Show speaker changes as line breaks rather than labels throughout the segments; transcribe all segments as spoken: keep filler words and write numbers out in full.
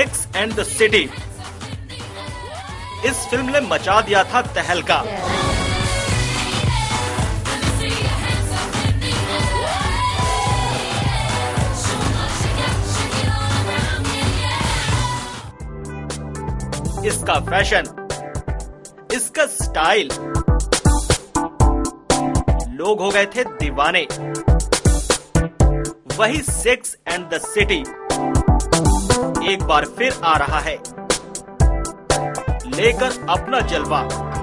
Sex and the city. इस फिल्म ने मचा दिया था तहलका। इसका फैशन, इसका स्टाइल, लोग हो गए थे दीवाने। वही सेक्स एंड द सिटी एक बार फिर आ रहा है, लेकर अपना जलवा।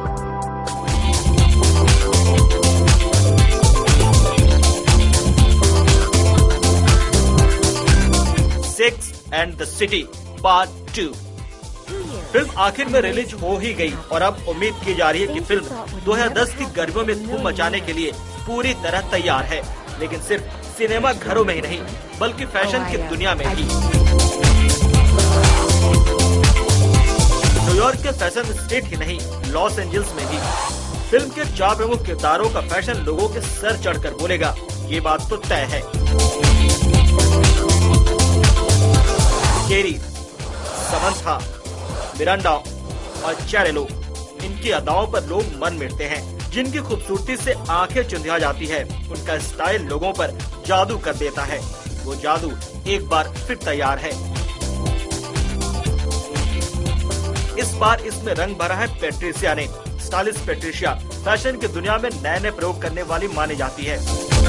Sex and the city part two. फिल्म आखिर में रिलीज हो ही गई और अब उम्मीद की जा रही है कि फिल्म दो हज़ार दस की गर्मियों में धूम मचाने के लिए पूरी तरह तैयार है, लेकिन सिर्फ सिनेमा घरों में ही नहीं बल्कि फैशन की दुनिया में भी। न्यूयॉर्क के फैशन स्ट्रीट ही नहीं, लॉस एंजल्स में भी फिल्म के चार प्रमुख किरदारों का फैशन लोगों के सर चढ़कर बोलेगा, ये बात तो तय है। केरी, समंथा, मिरांडा और चैरेलो, इनकी अदाओं पर लोग मन मिटते हैं। जिनकी खूबसूरती से आंखें चुंधिया जाती है, उनका स्टाइल लोगों पर जादू कर देता है। वो जादू एक बार फिर तैयार है। इस बार इसमें रंग भरा है पैट्रिशिया ने। स्टाइलिश पैट्रिशिया फैशन की दुनिया में नए नए प्रयोग करने वाली मानी जाती है।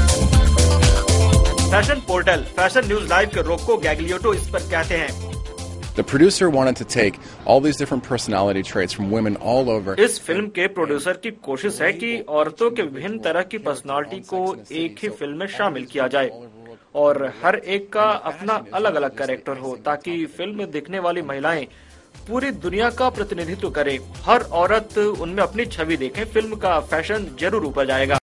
Fashion portal fashion news live के रोक्को गैग्लियोटो इस पर कहते हैं,
The producer wanted to take all these different personality traits from women all over.
इस फिल्म के प्रोड्यूसर की कोशिश है कि औरतों के विभिन्न तरह की पर्सनालिटी को एक ही फिल्म में शामिल किया जाए और हर एक का अपना अलग अलग कैरेक्टर हो, ताकि फिल्म में दिखने वाली महिलाएं पूरी दुनिया का प्रतिनिधित्व करे। हर औरत उनमें अपनी छवि देखे। फिल्म का फैशन जरूर ऊपर जाएगा।